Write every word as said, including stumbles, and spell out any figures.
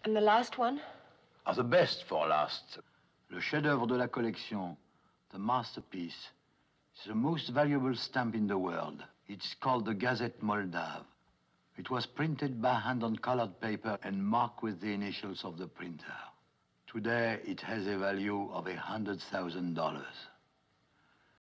And the last one? Ah, the best for last. Le chef-d'œuvre de la collection, the masterpiece. It's the most valuable stamp in the world. It's called the Gazette Moldave. It was printed by hand on colored paper and marked with the initials of the printer. Today, it has a value of a hundred thousand dollars.